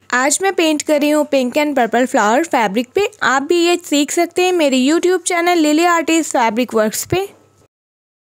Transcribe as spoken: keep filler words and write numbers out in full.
आज मैं पेंट कर रही हूँ pink and purple flower fabric पे। आप भी ये सीख सकते हैं मेरे YouTube channel Lily artist fabric works पे।